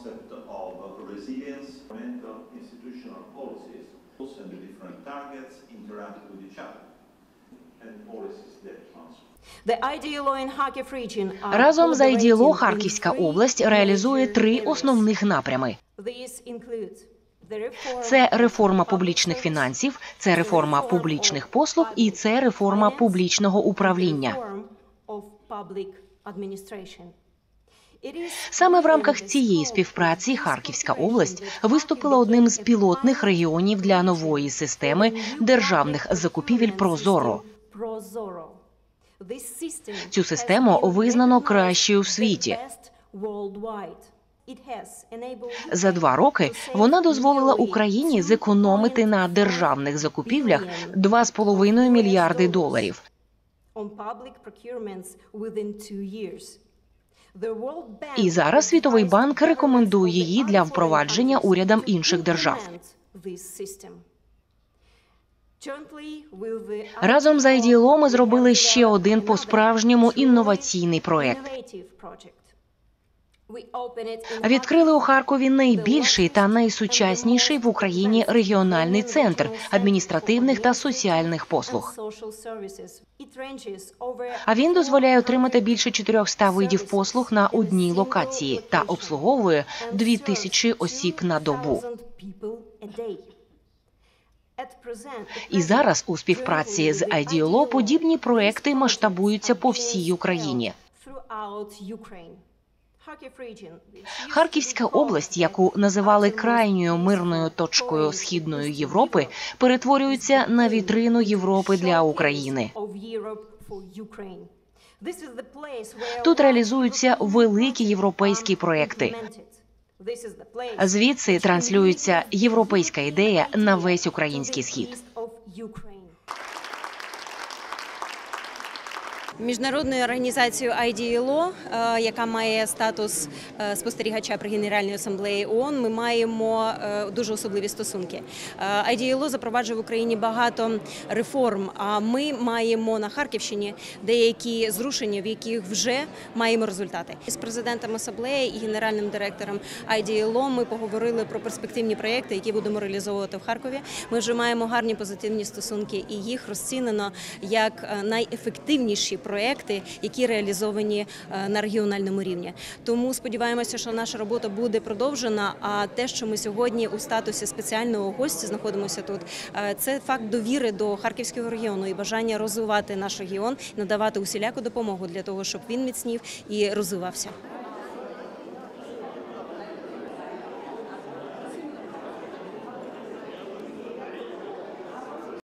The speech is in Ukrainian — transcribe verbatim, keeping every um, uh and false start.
concept of resilience, mental institutional policies, and the different targets interact with each other, and policies that transfer. Разом з ай ді ел о Харківська область реалізує три основних напрями. Це реформа публічних фінансів, це реформа публічних послуг і це реформа публічного управління. Саме в рамках цієї співпраці Харківська область виступила одним з пілотних регіонів для нової системи державних закупівель «Прозоро». Цю систему визнано кращою в світі. За два роки вона дозволила Україні зекономити на державних закупівлях два з половиною мільярди доларів. І зараз Світовий банк рекомендує її для впровадження урядам інших держав. Разом з ай ді ел о ми зробили ще один по-справжньому інноваційний проєкт. Відкрили у Харкові найбільший та найсучасніший в Україні регіональний центр адміністративних та соціальних послуг. А він дозволяє отримати більше чотирьохсот видів послуг на одній локації та обслуговує дві тисячі осіб на добу. І зараз у співпраці з ай ді ел о подібні проекти масштабуються по всій Україні. Харківська область, яку називали крайньою мирною точкою Східної Європи, перетворюється на вітрину Європи для України. Тут реалізуються великі європейські проекти. Звідси транслюється європейська ідея на весь український схід. Міжнародною організацією ай ді ел о, яка має статус спостерігача при Генеральній асамблеї ООН, ми маємо дуже особливі стосунки. ай ді ел о запроваджує в Україні багато реформ, а ми маємо на Харківщині деякі зрушення, в яких вже маємо результати. З президентом асамблеї і генеральним директором ай ді ел о ми поговорили про перспективні проєкти, які будемо реалізовувати в Харкові. Ми вже маємо гарні позитивні стосунки і їх розцінено як найефективніші проекти, які реалізовані на регіональному рівні. Тому сподіваємося, що наша робота буде продовжена, а те, що ми сьогодні у статусі спеціального гостя знаходимося тут, це факт довіри до Харківського регіону і бажання розвивати наш регіон, надавати усіляку допомогу для того, щоб він міцнів і розвивався.